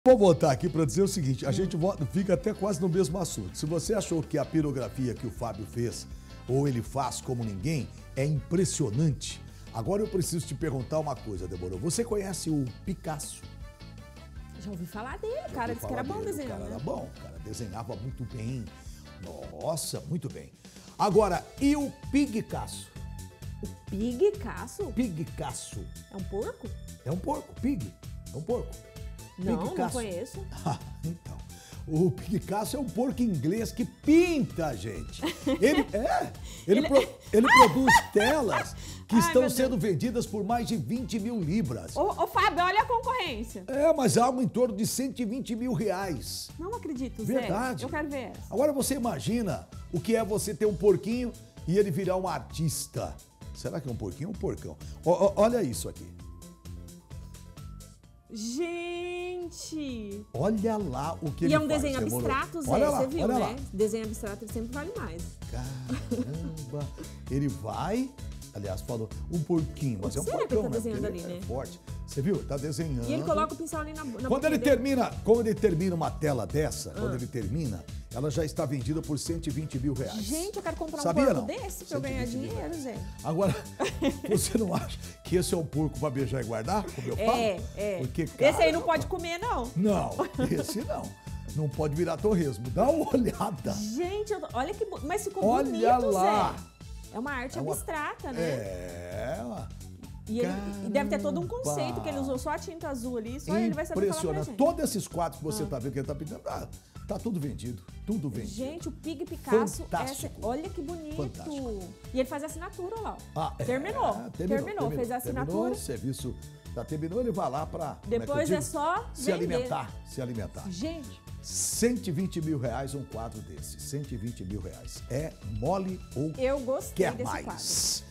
Vou voltar aqui para dizer o seguinte, a gente fica até quase no mesmo assunto. Se você achou que a pirografia que o Fábio fez, ou ele faz como ninguém, é impressionante, agora eu preciso te perguntar uma coisa, Débora. Você conhece o Picasso? Já ouvi falar dele, o cara disse que era bom desenhando. O cara era bom, o cara desenhava muito bem. Nossa, muito bem. Agora, e o Picasso? O Picasso? Picasso. É um porco? É um porco, pig. É um porco. Não, não conheço. Então, o Picasso é um porco inglês que pinta, gente. Ele produz telas que estão sendo vendidas por mais de 20 mil libras. Ô, Fábio, olha a concorrência. Mas algo em torno de 120 mil reais. Não acredito, Zé. Verdade. Eu quero ver essa. Agora você imagina o que é você ter um porquinho e ele virar um artista. Será que é um porquinho ou um porcão? Olha isso aqui. Gente! Olha lá o que ele faz. E é um desenho abstrato, Zé, você viu, né? Lá. Desenho abstrato ele sempre vale mais. Caramba! Ele vai, aliás, falou um porquinho, mas é um porcão, que ele tá desenhando ali, né? É forte. Você viu? Tá desenhando. E ele coloca o pincel ali na quando ele termina uma tela dessa, quando ele termina, ela já está vendida por 120 mil reais. Gente, eu quero comprar Sabia, um porco não? desse pra eu ganhar dinheiro, Zé. Agora, você não acha que esse é um porco para beijar e guardar, como eu falo? Porque, cara, esse aí não pode comer, não. Não, esse não. Não pode virar torresmo. Dá uma olhada. Gente, olha que... Mas ficou bonito, lá. Zé. É uma arte abstrata, né? E deve ter todo um conceito que ele usou só a tinta azul ali, só ele vai saber falar pra gente. Todos esses quadros que você tá vendo que ele tá pintando, tá tudo vendido. Tudo vendido. Gente, o Picasso, olha que bonito. Fantástico. E ele faz a assinatura lá. Terminou, fez a assinatura. Terminou, o serviço terminou, ele vai lá pra... Depois é só se alimentar. Gente. 120 mil reais um quadro desse. 120 mil reais. É mole ou eu gostei quer desse mais? quadro.